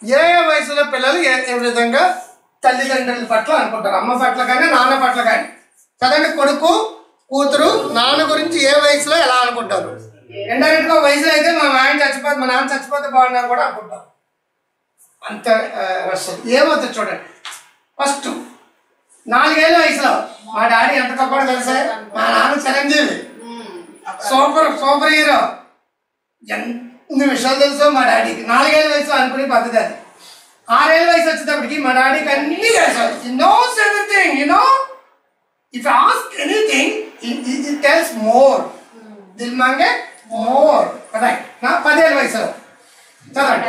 ఏ వయసులో పిల్లలు ఏ విధంగా తల్లిదండ్రుల పట్ల అనుకుంటారు, అమ్మ పట్ల కానీ నాన్న పట్ల కానీ. చదండి, కొడుకు కూతురు నాన్న గురించి ఏ వయసులో ఎలా అనుకుంటారు? ఇండైరెక్ట్గా వయసులో అయితే మా నాన్న చచ్చిపోతే బాగున్నాను కూడా అనుకుంటారు. అంత వస్తుంది. ఏమవుతుంది చూడండి. ఫస్ట్ 4 ఏళ్ళ వయసులో మా డాడీ ఎంత గొప్పడో తెలుసా? మా నాన్న చిరంజీవి, సూపర్ హీరో, ఎన్ని విషయాలు తెలుసో మా డాడీకి. 4 ఏళ్ళ వయసులో అనుకునే పద్ధతి అది. 6 ఏళ్ళ వయసు వచ్చేటప్పటికి మా డాడీకి అన్ని తెలుసు. He knows everything, you know. If you ask anything, he tells more. దిల్ మాంగే మోర్. రైట్. నా 10 ఏళ్ళ వయసులో చదవండి.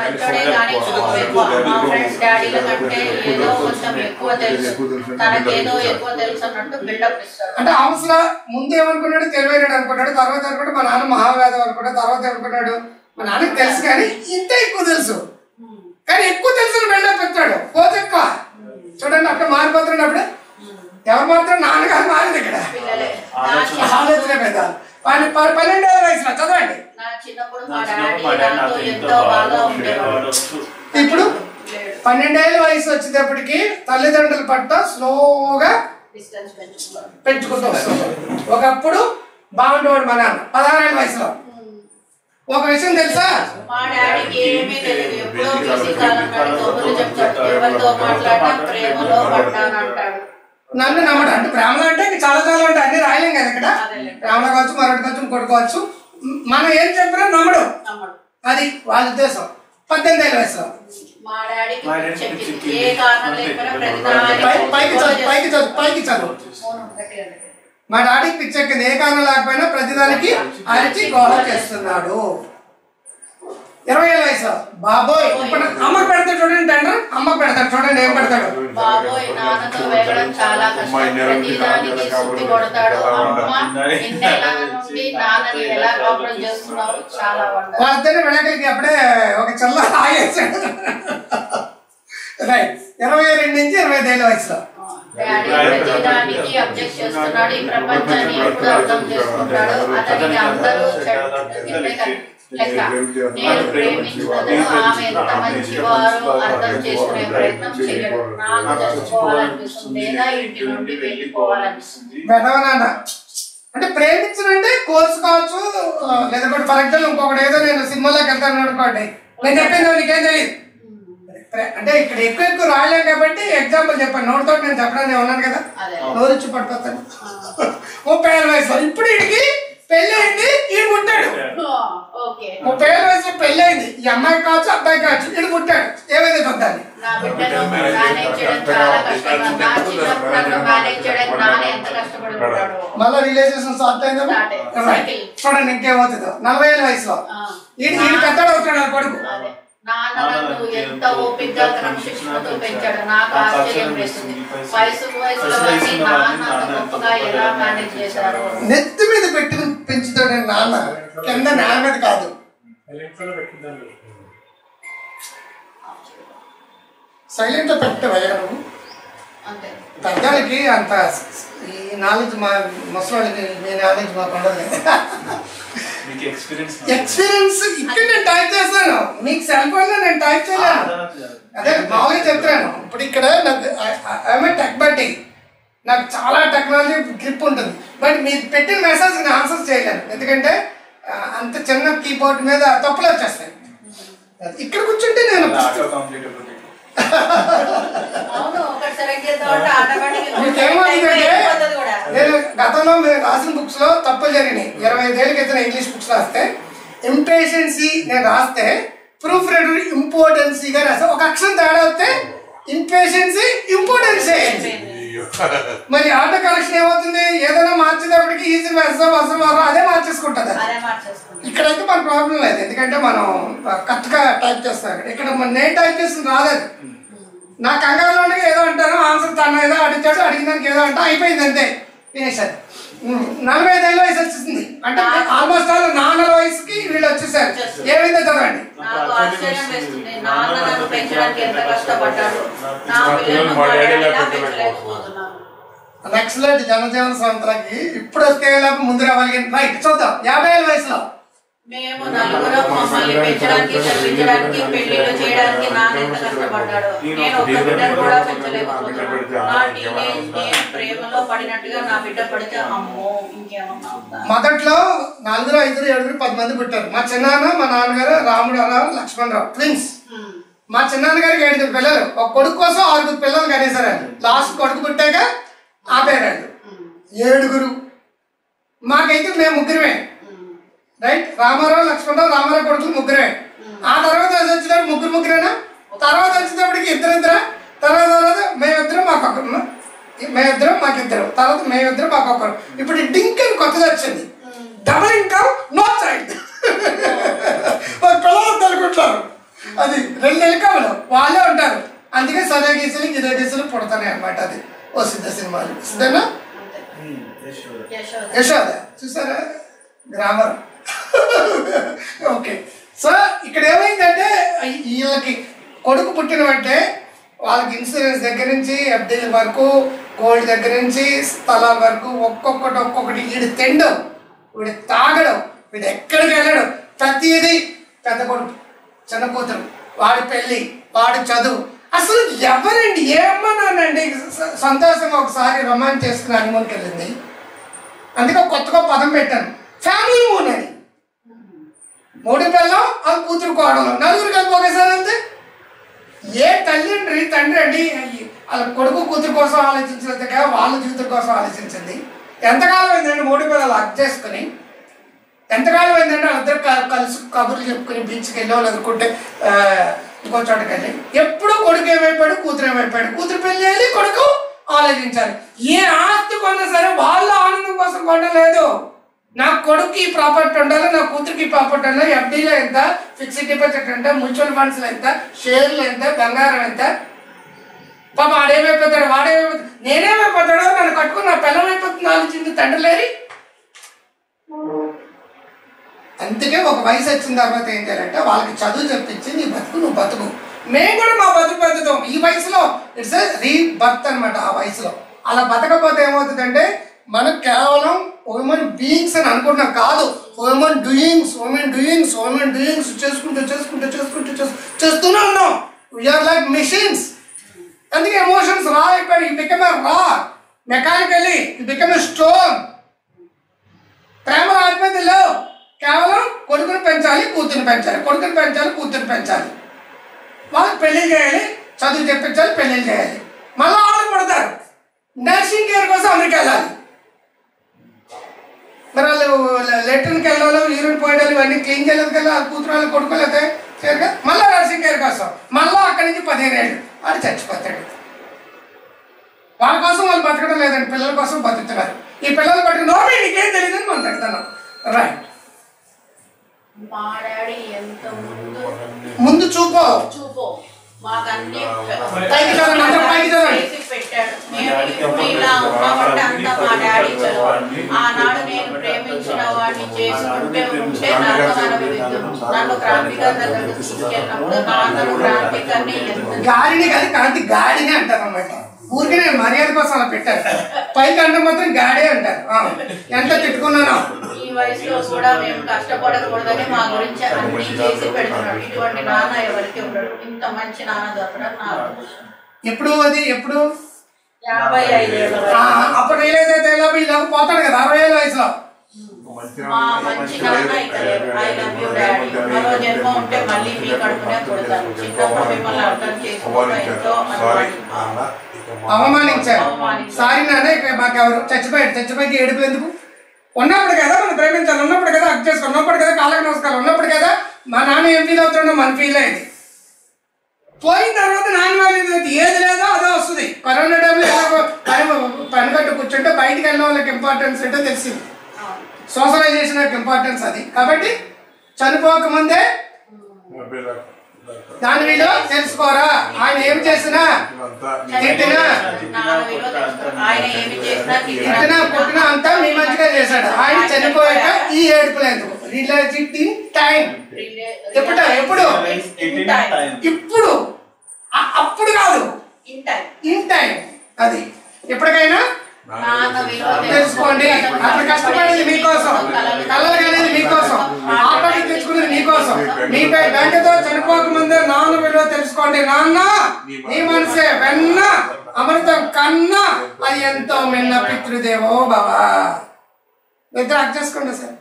అంటే అవసరం ముందు ఏమనుకున్నాడు, తెలివైనడు అనుకున్నాడు. తర్వాత అనుకుంటే మా నాన్న మహావేదం అనుకున్నాడు. తర్వాత ఏమనుకున్నాడు, మా నాన్నకి తెలుసు కానీ ఇంత ఎక్కువ తెలుసు. కానీ ఎక్కువ తెలుసు బిల్డప్ పెట్టాడు. పోతే ఎక్కువ చూడండి, అక్కడ మారిపోతున్నాడు. అప్పుడు ఎవరు మాత్రం నాన్నగారు మారింది ఇక్కడ. ఆలోచన పెద్ద. 12 ఏళ్ళ వయసులో చదవండి. ఇప్పుడు 12 ఏళ్ళ వయసు వచ్చేటప్పటికి తల్లిదండ్రుల పట్ల స్లోగా పెంచుకుంటూ వస్తుంది. ఒకప్పుడు బాగుండేవాడు మా నాన్న. 16 ఏళ్ళ వయసులో ఒక విషయం తెలుసా, మా డాడీకి ఏమీ తెలియదు. ఎప్పుడో ఎవరితో మాట్లాడినా ప్రేమలో పడ్డానంటాడు. నన్ను నమ్మడు. అంటే ప్రేమలో అంటే చాలా ఉంటాయి, అన్ని రాయలేం కదా ఇక్కడ. ప్రేమలో కావచ్చు, మరొకటి కావచ్చు, ఇంకోటి కావచ్చు. మనం ఏం చెప్పినా నమ్మడు. అది వాళ్ళ ఉద్దేశం. 18 ఏళ్ళ వయసులో పైకి చదువు. మా డాడీకి పిచ్చెక్కింది. ఏ కారణం లేకపోయినా ప్రతిదానికి అరిచి గోహ చేస్తున్నాడు. 20 ఏళ్ళ వయసు బాబోయ్. ఇప్పుడు అమ్మకు పెడతాడు చూడండి, టెండర్ అమ్మకు పెడతాడు చూడండి. ఏం పెడతాడు? బాబోయ్ నాన్నతో వేగడం చాలా కష్టం, ప్రతిదానికి సుత్తి కొడతాడు. నాన్నని ఎలా కాపురం చేస్తున్నావు చాలా వండర్. వాళ్ళిద్దరిని విడాకులకి అప్పుడే ఒక చల్ల ఆగేసాడు. రైట్. 22 నుంచి 25 ఏళ్ళ వయసులో ప్రతిదానికి అబ్జెక్ట్ చేస్తున్నాడు. ఈ ప్రపంచాన్ని ఎప్పుడు అర్థం చేసుకుంటాడు. అతనికి అందరూ లెక్క. నేను ప్రేమించినందుకు ఆమె ఎంత మంచివారు అర్థం చేసుకునే ప్రయత్నం చేయడు. నాకు చచ్చిపోవాలనిపిస్తుంది లేదా ఇంటి నుండి వెళ్ళిపోవాలనిపిస్తుంది. అంటే ప్రేమించనంటే కోర్సు కావచ్చు, లేకపోతే ఫర్ ఎగ్జాంపుల్ ఇంకొకటి ఏదో నేను సినిమాలోకి వెళ్తాను అనుకోండి, నేను చెప్పింది నీకేం తెలియదు. అంటే ఇక్కడ ఎక్కువ రాయలేం కాబట్టి ఎగ్జాంపుల్ చెప్పాను. నోటితో నేను చెప్పడానికి ఉన్నాను కదా, నోరిచ్చి పడిపోతాను. 30 ఏళ్ళ వయసు ఇప్పుడు వీడికి పెళ్లి అయింది, ఈడు పుట్టాడు. 30 ఏళ్ళ వయసులో పెళ్లి అయింది. ఈ అమ్మాయి కావచ్చు, అబ్బాయి కావచ్చు, ఈడు పుట్టాడు. ఏమైతే చూద్దాన్ని మళ్ళీ రిలేషన్ స్టార్ట్ అయిందా చూడండి. ఇంకేమవుతుందో 40 ఏళ్ళ వయసులో ఈడు పెద్దడు అవుతాడు కొడుకు. నాన్న నన్ను ఎంత ఓపికగా క్రమశిక్షణతో పెంచాడు. నాకు ఆశ్చర్యం వేస్తుంది. వయసులో నాన్న గొప్పగా ఎలా మేనేజ్ చేశారు. నెత్తి మీద పెట్టుకుని పెంచుతాడు నాన్న, కింద నాన్న మీద కాదు. సైలెంట్ గా పెట్టవయ్యా నువ్వు. పెద్దలకి అంత ఈ నాలెడ్జ్ మా ముసలికి మీ నాలెడ్జ్ మాకు ఉండదు. ఎక్స్పీరియన్స్ ఇక్కడ నేను టైప్ చేస్తాను, మీకు సెల్ ఫోన్ లో నేను టైప్ చేయలేను. అదే మామూలుగా చెప్తాను. ఇప్పుడు ఇక్కడ నాకు ఐఎమ్ టెక్ బట్టి నాకు చాలా టెక్నాలజీ గ్రిప్ ఉంటుంది. బట్ మీరు పెట్టిన మెసేజ్ నేను ఆన్సర్ చేయలేను, ఎందుకంటే అంత చిన్న కీబోర్డ్ మీద తప్పులు వచ్చేస్తాయి. ఇక్కడ కూర్చుంటే నేను నేను గతంలో మీరు రాసిన బుక్స్ లో తప్పులు జరిగినాయి. 25 ఏళ్ళ క్రితం ఇంగ్లీష్ బుక్స్ రాస్తే ఇంపేషెన్సీ నేను రాస్తే ప్రూఫ్ రీడర్ ఇంపార్టెన్సీగా రాస్తే ఒక అక్షరం తేడా వస్తే ఇంపేషెన్సీ ఇంపార్టెన్సీ. మరి ఆటో కరెక్షన్ ఏమవుతుంది, ఏదైనా మార్చేటప్పటికి ఈజీ అదే మార్చేసుకుంటుంది. ఇక్కడైతే మన ప్రాబ్లం లేదు, ఎందుకంటే మనం కరెక్ట్ గా టైప్ చేస్తాం. ఇక్కడ నేను టైప్ చేస్తుంది రాలేదు. నా కంగారులో ఏదో అంటాను, ఆన్సర్ తను ఏదో అడిగాడు, అడిగిన దానికి ఏదో అంటే అయిపోయింది, అంతే ఫినిష్. అది 45 ఏళ్ళ వయసు వచ్చేసింది. అంటే ఆల్మోస్ట్ ఆల్ నాన్నల వయసుకి వీళ్ళు వచ్చేసారు. ఏమైందో చదవండి. నెక్స్ట్ జనజీవన సంవత్సరానికి ఇప్పుడు వస్తే ముందు రావాలి. రైట్ చూద్దాం. 50 ఏళ్ళ వయసులో మేము నలుగురం మమ్మల్ని పెంచడానికి చదివించడానికి పెళ్లిళ్ళు చేయడానికి నాన్న ఎంత కష్టపడ్డాడు. నేను ఒక్క బిడ్డను కూడా పెంచలేకపోతున్నాను. నా టీనేజ్ నేను ప్రేమలో పడినట్టుగా నా బిడ్డ పడితే అమ్మో ఇంకేమన్నా ఉందా. మొదట్లో 4, 5, 7, 10 మంది పుట్టారు. మా చిన్నాన్న మా నాన్నగారు రాముడారావు లక్ష్మణరావు ట్విన్స్. మా చిన్నాన్నగారికి 7 పిల్లలు. ఒక కొడుకు కోసం 6 పిల్లలు కనేసారు. లాస్ట్ కొడుకు పుట్టాక ఆపేరాడు. 7. మాకైతే మేము ముగ్గురమే. రైట్, రామారావు లక్ష్మణరావు రామారావు కొడుకులు ముగ్గురే. ఆ తర్వాత వచ్చేటప్పుడు ముగ్గురేనా. తర్వాత వచ్చేటప్పటికి ఇద్దరు. తర్వాత మేమిద్దరం మాకిద్దరు. తర్వాత మేమిద్దరం మాకొక్కరు. ఇప్పుడు డింక్ అని కొత్తది వచ్చింది. Double income no child. పిల్లలు తెలుకుంటారు. అది 2 ఇన్కమ్లు వాళ్ళే ఉంటారు. అందుకే సరే గీసులు గిరే గీసులు పుడతాయి అన్నమాట. అది ఓ సిద్ధ సినిమాలు సిద్ధనా యశోద చూసారా గ్రామర్. ఓకే, సో ఇక్కడ ఏమైందంటే వీళ్ళకి కొడుకు పుట్టిన వెంటనే వాళ్ళకి ఇన్సూరెన్స్ దగ్గర నుంచి ఎఫ్డీల వరకు గోల్డ్ దగ్గర నుంచి స్థలాల వరకు ఒక్కొక్కటి వీడు తిండం, వీడు తాగడం, వీడు ఎక్కడికి వెళ్ళడం, ప్రతిదీ పెద్ద కొడుకు చిన్న కూతురు, వాడి పెళ్ళి, వాడి చదువు. అసలు ఎవరండి ఏమన్నానండి సంతోషంగా ఒకసారి రొమాన్స్ చేసుకుని హనీమూన్కి వెళ్ళింది. అందుకే కొత్తగా పదం పెట్టాను ఫ్యామిలీ మూన్ అని. 3 పిల్లలు అది కూతురు కోడలు 4 కలిపి ఒకేసారి అంతే. ఏ తండ్రి అండి వాళ్ళ కొడుకు కూతురు కోసం ఆలోచించలేదు, వాళ్ళ జీవితం కోసం ఆలోచించింది. ఎంతకాలం అయిందండి 3 పిల్లలు హక్ చేసుకుని? ఎంతకాలం అయిందంటే వాళ్ళిద్దరు కలిసి కబుర్లు చెప్పుకుని బీచ్కి వెళ్ళి వాళ్ళు అనుకుంటే ఇంకో చోటకి వెళ్ళి ఎప్పుడు కొడుకు ఏమైపోయాడు, కూతురు ఏమైపోయాడు, కూతురు పెళ్లి చేయాలి, కొడుకు ఆలోచించాలి. ఏ ఆస్తి కొన్నా సరే వాళ్ళ ఆనందం కోసం కొనలేదు. నా కొడుకు ఈ ప్రాపర్టీ ఉండాలి, నా కూతురికి ఈ ప్రాపర్టీ ఉండాలి, ఎఫ్డీలో ఎంత, ఫిక్స్డ్ డిపాజిట్ ఎంత, మ్యూచువల్ ఫండ్స్లో ఎంత, షేర్లు ఎంత, బంగారం ఎంత. పాప వాడేమైపోతాడు, నేనేమైపోతాడో, నన్ను కట్టుకుని నా పిల్లలు అయిపోతుంది ఆలోచించి తండ్రి లేని. అందుకే ఒక వయసు వచ్చిన తర్వాత ఏం చేయాలంటే వాళ్ళకి చదువు చెప్పించి నీ బతుకు నువ్వు బతుకు. మేము కూడా మా బతుకు బతుకుతాం ఈ వయసులో. ఇట్స్ రీబర్త్ అనమాట. ఆ వయసులో అలా బతకపోతే ఏమవుతుందంటే మనకు కేవలం హ్యూమన్ బీయింగ్స్ అని అనుకుంటున్నాం, కాదు హ్యూమన్ డూయింగ్స్ చేస్తూనే ఉన్నాం. We are like machines. అందుకే ఎమోషన్స్ రా అయిపోయి బికమ్ రా మెకానికల్లీ బికమ్ స్టోన్. ప్రేమ రాకపోతే కేవలం కొడుకుని పెంచాలి, కూతురుని పెంచాలి, వాళ్ళకి పెళ్లి చేయాలి, చదువు చెప్పించాలి, పెళ్లి చేయాలి. మళ్ళీ ఆర్డర్ పడతారు. నర్సింగ్ కేర్ కోసం అమెరికా వెళ్ళాలి. మరి వాళ్ళు లెటర్కి వెళ్ళాలి, యూరిన్ పోయడాలు ఇవన్నీ క్లీన్ చేయలేదు కదా. కూతురు వాళ్ళు కొడుకోలేతే చేయరు. మళ్ళీ నర్సింగ్ కేర్ కోసం మళ్ళీ అక్కడి నుంచి 15 ఏళ్ళు వాడు చచ్చిపోతాడు. వాళ్ళ కోసం వాళ్ళు బతకడం లేదండి, పిల్లల కోసం బతుకుతున్నారు. ఈ పిల్లలు పట్టుకుని నోమే నీకేం తెలియదు అని మనం పెడతాను. రైట్, మా డాడీ ఎంత ముందు చూపో మాకన్నీ పైకి పెట్టాడు. మేము ఇలా ఉన్నామంటే అంతా మా డాడీ చదువు. ఆనాడు నేను ప్రేమించిన వాడిని చేసుకుంటే ఉంటే నన్ను క్రాంతికర్ దగ్గరికి తీసుకెళ్ళినప్పుడు నాన్నను క్రాంతికర్ని గాడిని కాదు క్రాంతి గాడిని అంటారు అన్నమాట. ఊరికి నేను మర్యాద కోసం అలా పెట్టాను. పైకి అంటే మాత్రం గాడే అంటారు. ఎంత తిట్టుకున్నాను. ఈ వయసులో కూడా మేము కష్టపడకూడదని మా గురించి అన్ని చేసి పెడుతున్నాడు. ఇటువంటి నాన్న ఎవరికి ఉండడు. ఇంత మంచి నాన్న దొరకడం నాకు ఎప్పుడు 55 ఏళ్ళ అప్పుడు రియలైజ్ అయితే ఇలాగ పోతాడు కదా 60 ఏళ్ళ వయసులో. మా మంచి నాన్న ఇక లేరు. I love you daddy. మరో జన్మ ఉంటే మళ్ళీ మీ కడుపునే పుడతాను. చిన్నప్పుడు మిమ్మల్ని అర్థం చేసుకోవడం ఎంతో అవమానించారు. సారీ నాన్న ఇక్కడ మాకెవరు చచ్చిపోయి ఏడుపు ఎందుకు? ఉన్నప్పుడు కదా మనం ప్రేమించాలి, ఉన్నప్పుడు కదా హక్ చేసుకోవాలి, ఉన్నప్పుడు కదా కాళ్ళకి నమస్కారం, ఉన్నప్పుడు కదా మా నాన్న ఏం ఫీల్ అవుతుండో మన ఫీల్ అయ్యేది. పోయిన తర్వాత నాన్న వాళ్ళు ఏది లేదో అదే వస్తుంది. కరోనా టైంలో పని కట్టు కూర్చుంటే బయటికి వెళ్ళిన వాళ్ళకి ఇంపార్టెన్స్ ఏంటో తెలిసింది. సోషలైజేషన్ యొక్క ఇంపార్టెన్స్ అది. కాబట్టి చనిపోకముందే దాని విలువ తెలుసుకోరా. ఆయన ఏం చేసినా తిట్టినా కొట్టినా అంతా మీ మంచిగా చేశాడు. ఆయన చనిపోయాక ఈ ఏడుపులు ఎందుకు? Related in time. ఎప్పుడు ఇప్పుడు అప్పుడు కాదు, ఇన్ టైం. అది ఎప్పటికైనా తెలుసుకోండి. అప్పుడు కష్టపడేది మీకోసం, కళ్ళలు అనేది మీకోసం, ఆపడి కోసం మీ బెంగతో చనిపోక ముందే నాన్న విలువ తెలుసుకోండి. నాన్న నీ మనసే వెన్న అమృతం కన్నా అది ఎంతో మిన్న పితృదేవో భవ. ఇద్దరు అర్థం చేసుకోండి సార్.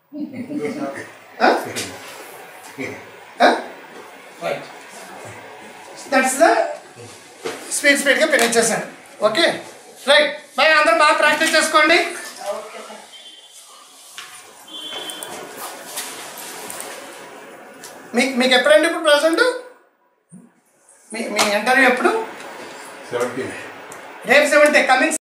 దట్స్ ద స్పీడ్గా ఫినిష్ చేశాను. Okay right boy. అందరూ బాగా ప్రాక్టీస్ చేసుకోండి. మీకు ఎప్పుడండి ఇప్పుడు ప్రజెంట్ మీ ఇంటర్వ్యూ ఎప్పుడు? రేపు 17 కమింగ్